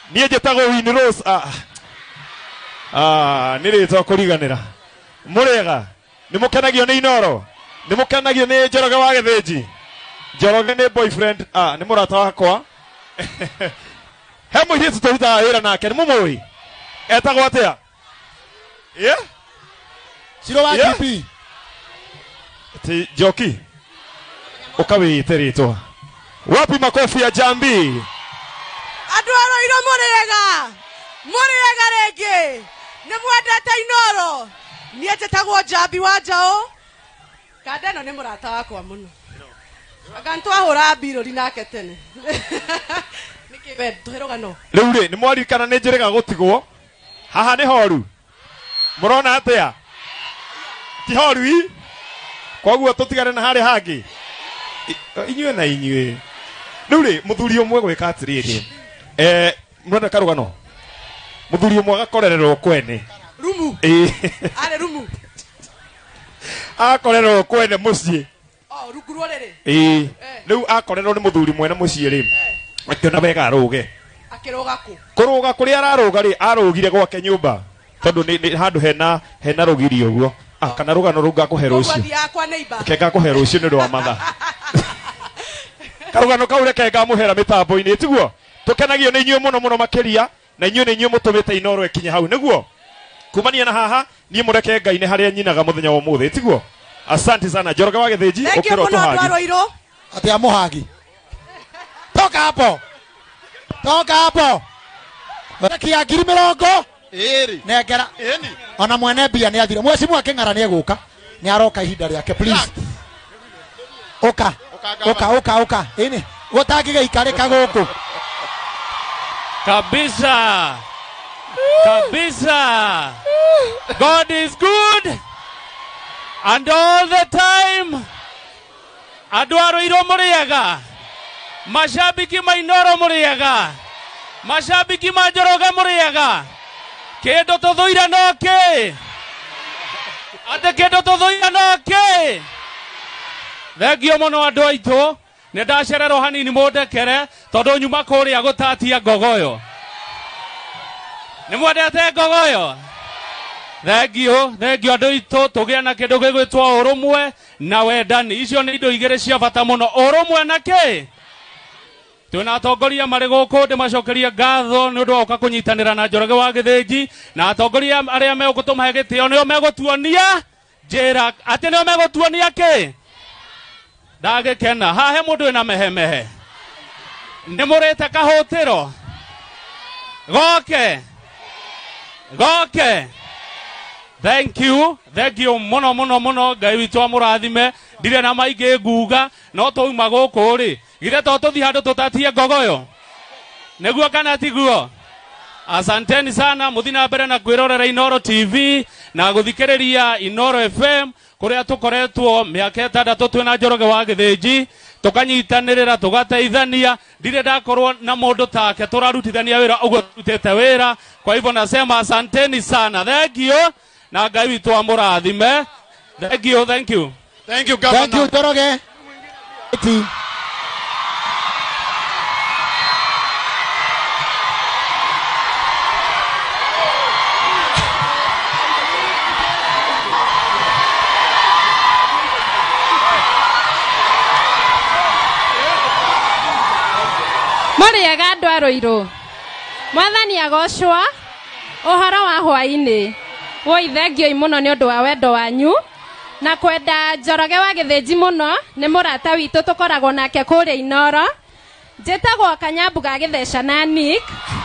Nie njĩtagwo Win Rose. Nĩ rĩtwa kũriganĩra. Mũrĩega. Nĩ mũkenagio nĩ Inoro. Nĩ mũkenagio nĩ Njoroge wa Gĩthĩnji. Njoroge nĩ boyfriend. Nĩ mũrata wakwa. He mũirĩtu tũrutaga wĩra nake. Nĩ mũmũĩ? Etagwo atĩa? Ciro wa GP. Ti Njoki. Ũkawĩte rĩtwa. Wapi makofi ya Jambi? Andũ a Roiro mũrĩega. Mũrĩega rĩngĩ. Nĩ mwendete Inoro. Niĩ njĩtagwo Jambi wa Njaũ. Kanda ĩno nĩ mũrata wakwa mũno. Anga ntwahũra mbirũri nake tene. Nĩkĩ we tũherũgano. Rĩu rĩ nĩ mwaririkana nĩ njĩrĩga gũtigwo. Haha nĩ horu. Mũrona atĩa? Ti horu. Koguo tũtigane na harĩa hangĩ. Inyuĩ na inyuĩ. Rĩu rĩ mũthuri ũmwe gwĩka atĩrĩrĩ. Mũrona karũgano. Mũthuri ũmwe agakorererwo kwene. Rumu. Arĩ rumu. Akorerwo kwene mũciĩ. Rungu rũrĩrĩ. Rĩu akorerwo nĩ mũthuri mwene mũciĩ rĩ. Akĩona wega arũge. Akĩrũga kũ? Kũrũga kũrĩa ararũga rĩ arũgire gwake nyũmba. Tondũ nĩ handũ hena rũgiri ũguo. Kana rũgano rũu ngakũhe rũciũ. Ke ngakũhe rũciũ nĩ ũndũ wa mathaa. Karũgano kau reke ngamũhera mĩtambo-inĩ tiguo. Tũkenagio nĩ inyuĩ mũno mũno makĩria na inyuĩ nĩ inyuĩ mũtũmĩte Inoro ĩkinye hau nĩguo. Kumania na haha niĩ mũreke Ngai nĩ harĩa nyinaga mũthenya wa ũmũthĩ tiguo. Asante sana Njoroge wa Gĩthĩnji ũkĩra ũtũhagi. Atĩa mũhagi? Toka hapo. Toka hapo. Kia ngiri mĩrongo. Nengera. Ona mwene mbia nĩ athire. Mwecimu akĩng'ara nĩ egũka. Nĩ aroka ihinda rĩake please. Oka. Ini gũtangĩgĩikarĩka gũkũ. Kabisa. God is good. And all the time. Andũ a Roiro mũrĩega. Mashabiki ma Inoro mũrĩega. Mashabiki ma Njoroge mũrĩega. Kĩndũ tũthũire no kĩ? Atĩ kĩndũ tũthũire no kĩ? Thengio mũno andũ aitũ. Nĩ ndacererwo hanini mũndekere tondũ nyuma kũrĩa gũtatia ngogoyo. Nĩ mwendete ngogoyo? Thengio andũ aitũ tũgĩa na kĩndũ gĩgwĩtwo ũrũmwe na wendani. Icio nĩ indo igĩrĩ cia bata mũno. Ũrũmwe na kĩ? Twĩna atongoria marĩ gũkũ ndĩmacokerie ngatho nĩ ũndũ wa gũka kũnyitanĩra na Njoroge wa Gĩthĩnji na atongoria arĩa megũtũmahe gĩtĩo nĩo megũtuonia njĩra atĩ nĩo megũtuonia kĩ? Ndagĩkena hahe mũndũ wĩna mehemehe. Nĩ mũrĩte kahũtĩro. Goke. Thank you mũno Ngai witũ amũrathime. Ndirĩ na maingĩ nguga no tũuma gũkũ rĩ. Githĩ to tũthiĩ handũ tũtatie ngogoyo. Nĩguo kana tiguo. Asanteni sana mũthi na mbere na kwĩrorera Inoro TV na gũthikĩrĩria Inoro FM kũrĩa tũkoretwo mĩaka 6 twĩna Njoroge wa Gĩthĩnji tũkanyitanĩrĩra tũgateithania. Ndirĩ ndakorwo na mũndũ take tũrarutithania wĩra ũguo turutĩte wĩra. Kwa hivyo nasema asanteni sana. Thank you na Ngai witũ amũrathime. Thank you. Thank you Njoroge. Mũrĩega andũ a Roiro. Mwathani agocwo. Ũhoro wa hwaĩ-inĩ. Woi thengio mũno nĩ ũndũ wa wendo wanyu. Na kwenda Njoroge wa Gĩthĩnji mũno nĩ mũrata witũ tũkoragwo nake kũrĩa Inoro. Njĩtagwo Kanyambu ga Gĩtheca na Nick.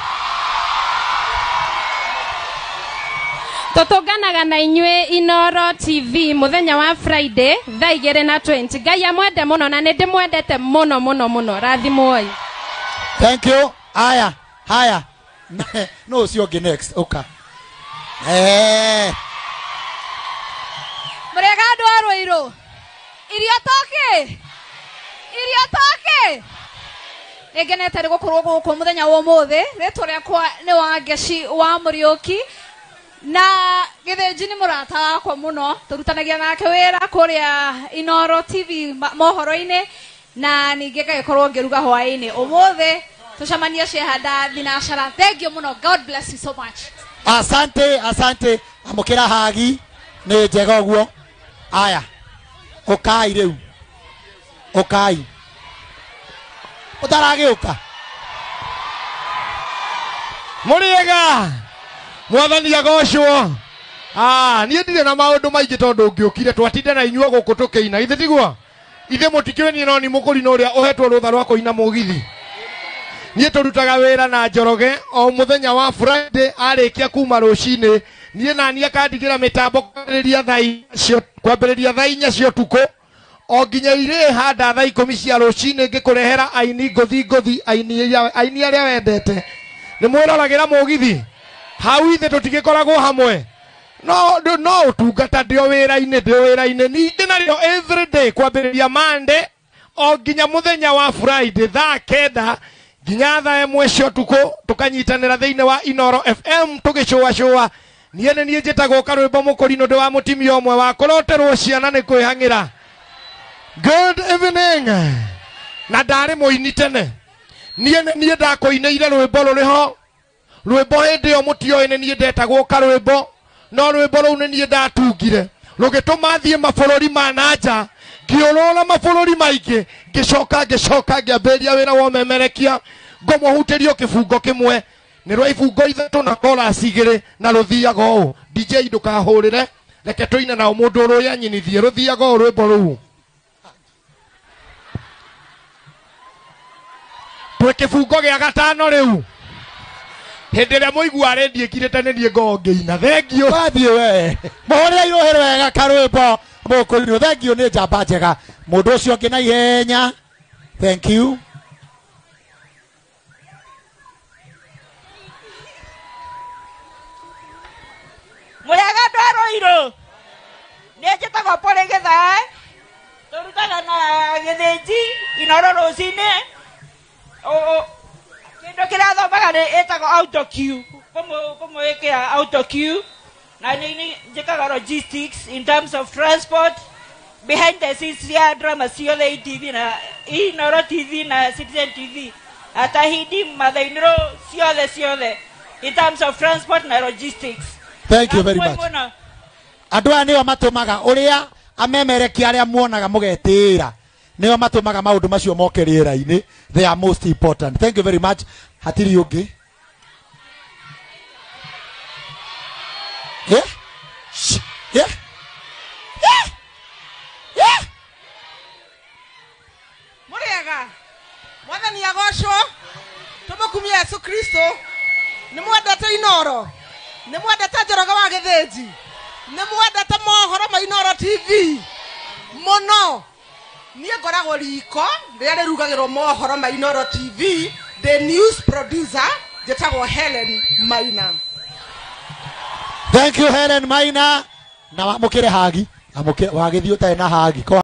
Tũtũnganaga na inyuĩ Inoro TV mũthenya wa Friday thaa 2:20. Ngai amwende mũno na nĩ ndĩmwendete mũno. Rathimoi. Thank you. Haya. No ucio ngi next. Oka. Mũrĩega andũ a Roiro. Irio toke. Nĩngenete gũkorwo gũkũ mũthenya wa ũmũthĩ. Rĩtwa rĩakwa nĩ Wangeci wa Mũriũki. Na Gĩthĩnji nĩ mũrata wakwa mũno. Tũrutanagia nake wĩra kũrĩa Inoro TV mohoro-inĩ. Na ningĩ ngagĩkorwo ngĩruga hwaĩ-inĩ. Ũmũthĩ tucemanie ciehanda thinacara. Thank you muno. God bless you so much. Asante amukira hagi nĩ njega ũguo. Aya ũkai rĩu ũkai ũtaragĩũka Mũrĩega mwathani agocwo. Niĩ ndirĩ na maũndũ maingĩ tondũ ngĩũkire twatinde na inyuo gũkũ tũkĩina ithe tiguo ithe mũtikĩwe niĩ no nĩ mũkũri no ũrĩa ũhetwo rũtha rwa kũina mũgithi. Niĩ tũrutaga wĩra na Njoroge o mũthenya wa Friday arĩkia kuma rũcinĩ niĩ nani akandigĩra mĩtambo kwambĩrĩria thaa 4 cia ũtukũ o nginya irĩ handa thaa 10 cia rũcinĩ ngĩkũrehera aini ngũthi aini arĩa wendete. Nĩ mwĩroragĩra mũgithi hau ithe tũtigĩkoragwo hamwe no ũtungata ndĩo wĩra-inĩ ningĩ narĩo everyday kwambĩrĩria Monday o nginya mũthenya wa Friday thaa 9 nginya thaa 1 cia ũtukũ tũkanyitanĩra thĩinĩ wa Inoro FM tũgĩcũa niĩ nĩ niĩ njĩtagwo Karwĩmbo Mũkũri nĩ ũndũ wa mũtimia ũmwe wa kũroterwo ciana nĩ kwĩhang'ĩra. Good evening na ndarĩ mũini tene niĩ nĩ niĩ ndakũinĩire rwĩmbo rũrĩho rwĩmbo hĩndĩ ĩyo mũtioĩ nĩ niĩ ndetagwo Karwĩmbo no rwĩmbo rũu nĩ niĩ ndatungire rũgĩtũma thiĩ mabũrũri ma nanja ngĩũrũra mabũrũri maingĩ ngĩcoka ngĩambĩrĩria wĩra wa ũmemerekia ngũmũhutĩrio kĩbungo kĩmwe nĩ rwa ibungo 3 na chorus 2 na rũthiaga ũũ. DJ ndũkahũrĩre reke tũine nao mũndũ ũrĩa nyinithie rũthiaga ũũ rwĩmbo rũu twĩ kĩbungo gĩa 5 rĩu hĩndĩ ĩrĩa mũigua arĩndiĩkirĩte nĩ niĩ ngongĩina. Thengio wathiĩ we mũhũrĩre irohĩro wega Karwĩmbo Mũkũri thengio nĩ njamba njega mũndũ ũcio ũngĩ na ihenya. Thank you. Mũrĩega Ndwaroirũ nĩ njĩtagwo Pole Gĩthae tũrutaga na Gĩthĩnji Inoro rũcinĩ kĩndũ kĩrĩa thomaga nĩ ĩtagwo AutoQ kũmũĩkĩra AutoQ na nĩ njĩkaga logistics in terms of transport behind the scenes cia drama ciothe ITV na Inoro TV na Citizen TV atahidi mathainĩro ciothe in terms of transport na logistics. Thank you very much. Andũ aya nĩo matũmaga ũrĩa amemerekia arĩa muonaga mũgetĩĩra nĩo matũmaga maũndũ macio moke rĩera-inĩ. They are most important. Thank you very much. Hatiri ũngĩ Mũrĩega mwathani agocwo tũmũkumia Yesu Kristo nĩ mwendete Inoro nĩ mwendete Njoroge wa Gĩthĩnji nĩ mwendete mohoro ma Inoro TV mũno. Niĩ ngoragwo riko rĩrĩa rĩrugagĩrwo mohoro ma Inoro TV the news producer njĩtagwo Helen Maina. Thank you Helen Maina na wamũkĩre hagi wagĩthiĩ ũtarĩ na hagi.